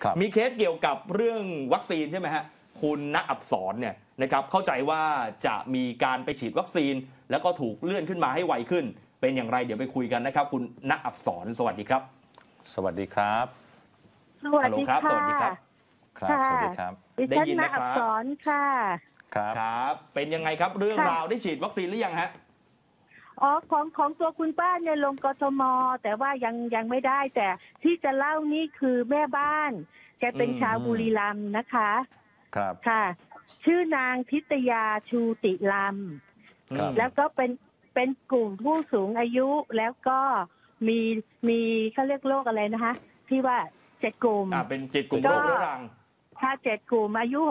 มีเคสเกี่ยวกับเรื่องวัคซีนใช่ไหมฮะคุณณอักษรเนี่ยนะครับเข้าใจว่าจะมีการไปฉีดวัคซีนแล้วก็ถูกเลื่อนขึ้นมาให้ไวขึ้นเป็นอย่างไรเดี๋ยวไปคุยกันนะครับคุณณอักษรสวัสดีครับสวัสดีครับสวัสดีค่ะสวัสดีครับครับสวัสดีครับได้ยินนะครับณอักษรค่ะครับเป็นยังไงครับเรื่องราวได้ฉีดวัคซีนหรือยังฮะของตัวคุณป้าเนี่ยลงกทมแต่ว่ายังไม่ได้แต่ที่จะเล่านี่คือแม่บ้านแกเป็นชาวบุรีรัมย์นะคะครับค่ะชื่อนางทิตยาชูติรัมย์แล้วก็เป็นกลุ่มผู้สูงอายุแล้วก็มีเขาเรียกโรคอะไรนะคะที่ว่า7 กลุ่มเป็น7 กลุ่มโรคเรื้อรังถ้า7 กลุ่มอายุ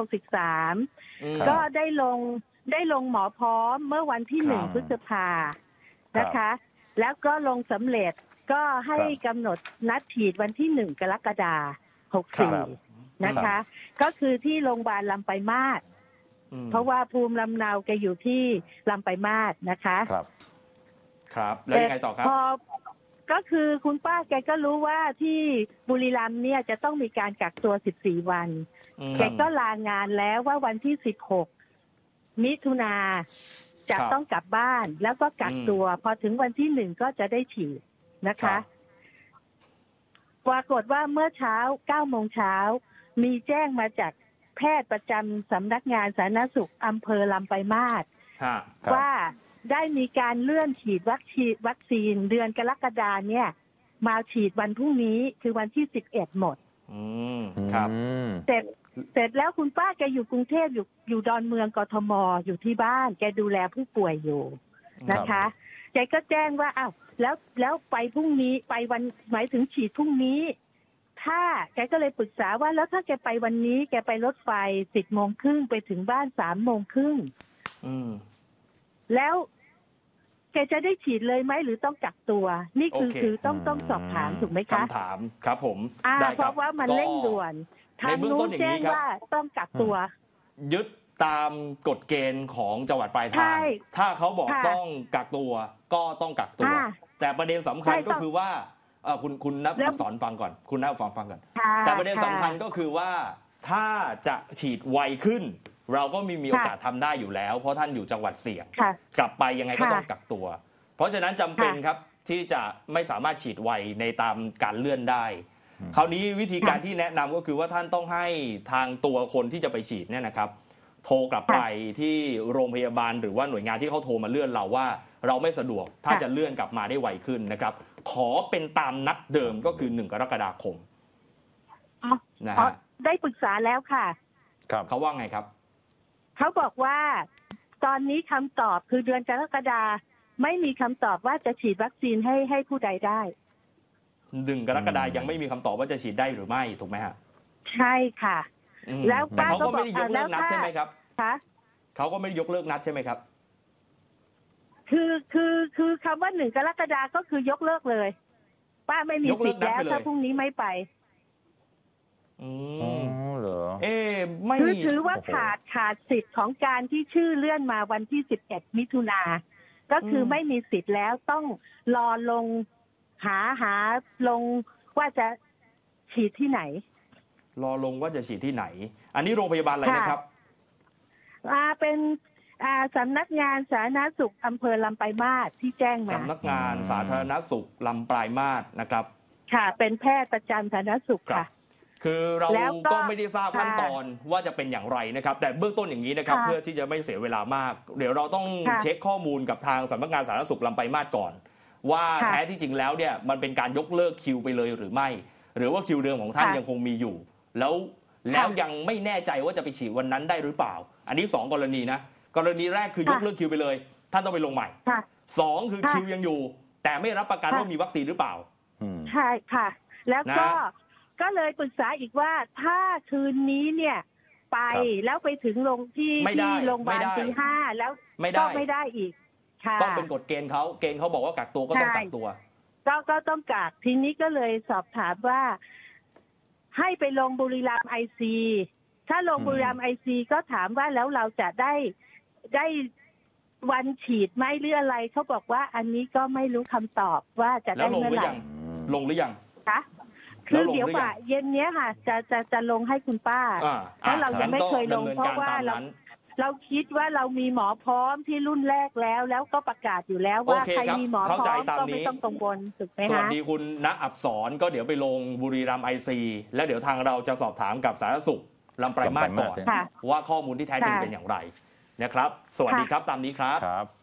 63ก็ได้ลงหมอพร้อมเมื่อวันที่1 พฤษภานะคะแล้วก็ลงสำเร็จก็ให้กำหนดนัดฉีดวันที่1 กรกฎาคม 64นะคะก็คือที่โรงพยาบาลลำปลายมาศเพราะว่าภูมิลำเนาแกอยู่ที่ลำปลายมาศนะคะครับแล้วยังไงต่อครับก็คือคุณป้าแกก็รู้ว่าที่บุรีรัมย์เนี่ยจะต้องมีการกักตัว14 วันแกก็ลางานแล้วว่าวันที่16 มิถุนาจะต้องกลับบ้านแล้วก็กักตัวพอถึงวันที่1ก็จะได้ฉีดนะคะปรากฏว่าเมื่อเช้า9 โมงเช้ามีแจ้งมาจากแพทย์ประจำสำนักงานสาธารณสุขอำเภอลำปลายมาศว่าได้มีการเลื่อนฉีดวัคซีนเดือนกรกฎาคมเนี่ยมาฉีดวันพรุ่งนี้คือวันที่11หมดครับเสร็จแล้วคุณป้าแกอยู่กรุงเทพอยู่ดอนเมืองกทมอยู่ที่บ้านแกดูแลผู้ป่วยอยู่นะคะแกก็แจ้งว่าอ้าวแล้วไปพรุ่งนี้ไปวันหมายถึงฉีดพรุ่งนี้ถ้าแกก็เลยปรึกษาว่าแล้วถ้าแกไปวันนี้แกไปรถไฟ10 โมงครึ่งไปถึงบ้าน3 โมงครึ่งแล้วแกจะได้ฉีดเลยไหมหรือต้องกักตัวนี่คือต้องสอบถามถูกไหมคะคำถามครับผมเพราะว่ามันเร่งด่วนทางนู้นแจ้งว่าต้องกักตัวยึดตามกฎเกณฑ์ของจังหวัดปลายทางถ้าเขาบอกต้องกักตัวก็ต้องกักตัวแต่ประเด็นสำคัญก็คือว่าคุณณอักษรฟังก่อนคุณณอักษรฟังก่อนแต่ประเด็นสำคัญก็คือว่าถ้าจะฉีดไวขึ้นเราก็มีโอกาสทำได้อยู่แล้วเพราะท่านอยู่จังหวัดเสี่ยงกลับไปยังไงก็ต้องกักตัวเพราะฉะนั้นจำเป็นครับที่จะไม่สามารถฉีดไวในตามการเลื่อนได้คราวนี้วิธีการที่แนะนำก็คือว่าท่านต้องให้ทางตัวคนที่จะไปฉีดเนี่ยนะครับโทรกลับไปที่โรงพยาบาลหรือว่าหน่วยงานที่เขาโทรมาเลื่อนเราว่าเราไม่สะดวกถ้าจะเลื่อนกลับมาได้ไวขึ้นนะครับขอเป็นตามนัดเดิมก็คือ1 กรกฎาคมนะฮะได้ปรึกษาแล้วค่ะเขาว่าไงครับเขาบอกว่าตอนนี้คำตอบคือเดือนกรกฎาคมไม่มีคำตอบว่าจะฉีดวัคซีนให้ผู้ใดได้ 1 กรกฎาคมยังไม่มีคำตอบว่าจะฉีดได้หรือไม่ถูกไหมฮะใช่ค่ะแล้วแต่เขาก็ไม่ได้ยกเลิกนัดใช่ไหมครับคะเขาก็ไม่ได้ยกเลิกนัดใช่ไหมครับคือคำว่า1 กรกฎาคมก็คือยกเลิกเลยป้าไม่มีสิทธิ์แล้วถ้าพรุ่งนี้ไม่ไปเหรอไม่ถือว่าขาดสิทธิ์ของการที่ชื่อเลื่อนมาวันที่11 มิถุนาก็คือไม่มีสิทธิ์แล้วต้องรอลงหาลงว่าจะฉีดที่ไหนรอลงว่าจะฉีดที่ไหนอันนี้โรงพยาบาลอะไรนะครับเป็นสำนักงานสาธารณสุขอำเภอลำปลายมาศที่แจ้งมาสำนักงานสาธารณสุขลำปลายมาศนะครับค่ะเป็นแพทย์ประจำสาธารณสุขค่ะคือเราก็ไม่ได้ทราบขั้นตอนว่าจะเป็นอย่างไรนะครับแต่เบื้องต้นอย่างนี้นะครับเพื่อที่จะไม่เสียเวลามากเดี๋ยวเราต้องเช็คข้อมูลกับทางสำนักงานสาธารณสุขลำปลายมาศก่อนว่าแท้ที่จริงแล้วเนี่ยมันเป็นการยกเลิกคิวไปเลยหรือไม่หรือว่าคิวเดิมของท่านยังคงมีอยู่แล้วยังไม่แน่ใจว่าจะไปฉีดวันนั้นได้หรือเปล่าอันนี้2 กรณีนะกรณีแรกคือยกเลิกคิวไปเลยท่านต้องไปลงใหม่2คือคิวยังอยู่แต่ไม่รับประกันว่ามีวัคซีนหรือเปล่าใช่ค่ะแล้วก็เลยปรึกษาอีกว่าถ้าคืนนี้เนี่ยไปแล้วไปถึงโรงที่โรงพยาบาลตี 5แล้วก็ไม่ได้อีกต้องเป็นกฎเกณฑ์เขาบอกว่ากักตัวก็ต้องกักตัวก็ต้องกักทีนี้ก็เลยสอบถามว่าให้ไปลงบุรีรัมย์ICถ้าลงบุรีรัมย์ICก็ถามว่าแล้วเราจะได้วันฉีดไหมหรืออะไรเขาบอกว่าอันนี้ก็ไม่รู้คำตอบว่าจะได้เมื่อไหร่ลงหรือยังคะคือเดี๋ยวบ่ายเย็นเนี้ยค่ะจะลงให้คุณป้าเพราะเรายังไม่เคยลงเพราะว่าเราคิดว่าเรามีหมอพร้อมที่รุ่นแรกแล้วก็ประกาศอยู่แล้วว่าใครมีหมอพร้อมก็ไม่ต้องกังวลถูกไหมคะสวัสดีคุณณอักษรก็เดี๋ยวไปลงบุรีรัมย์ICแล้วเดี๋ยวทางเราจะสอบถามกับสาธารณสุขลำปลายมาสก่อนว่าข้อมูลที่แท้จริงเป็นอย่างไรนะครับสวัสดีครับตามนี้ครับ